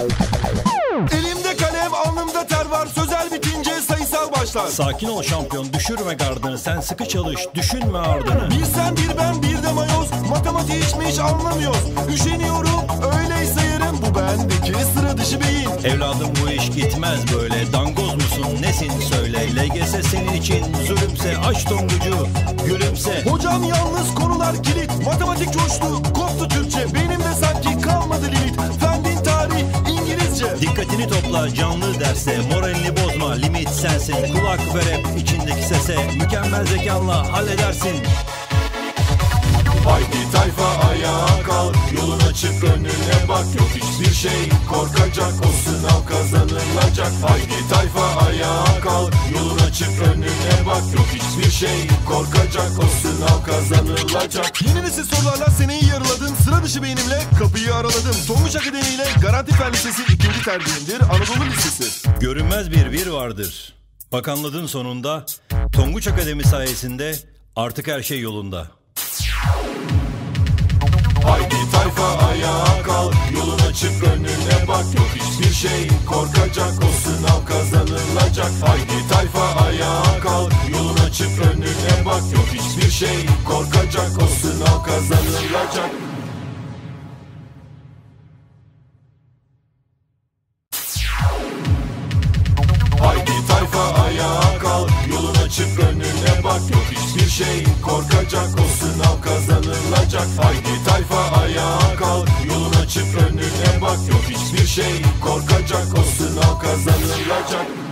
Elimde kalem, alnımda ter var. Sözel bitince sayısal başlar. Sakin ol şampiyon, düşürme gardını. Sen sıkı çalış, düşünme ardını. Bir sen bir ben bir de mayoz. Matematiği hiç mi hiç anlamıyoruz. Üşeniyorum öyleyse yarın. Bu bendeki sıra dışı beyin. Evladım bu iş gitmez böyle. Dangoz musun nesin söyle. LGS senin için zulümse. Aç tongucu gülümse. Hocam yalnız konular kilit. Matematik coştu, koptu Türkçe. Benim de sanki kalmadı limit. Fen, din, tarih, İngilizce. Dikkatini topla canlı derse. Moralini bozma, limit sensin. Kulak ver hep içindeki sese. Mükemmel zekanla halledersin. Haydi tayfa ayağa kalk, yolun açık önüne bak. Yok hiçbir şey korkacak, o sınav kazanılacak. Haydi tayfa ayağa kalk, yolun açık önüne bak. Yok hiçbir şey korkacak, o sınav kazanılacak. Yeni nesil sorularla seneyi yarıladım. Sıra dışı beynimle kapıyı araladım. Tonguç Akademi ile Garanti Fen Lisesi ikinci tercihimdir. Anadolu Lisesi. Görünmez bir bir vardır. Bak anladın sonunda. Tonguç Akademi sayesinde artık her şey yolunda. Haydi tayfa ayağa kalk, yolun açık önüne bak. Yok hiçbir şey korkacak, o sınav kazanılacak. Haydi tayfa ayağa kalk, yolun açık önüne bak. Yok hiçbir şey korkacak, o sınav kazanılacak. Haydi tayfa ayağa kalk, yolun açık önüne bak. Yok hiçbir şey korkacak, o sınav kazanılacak. Haydi tayfa ayağa kalk, yolun açık önüne bak. Yok hiçbir şey korkacak, o sınav kazanılacak.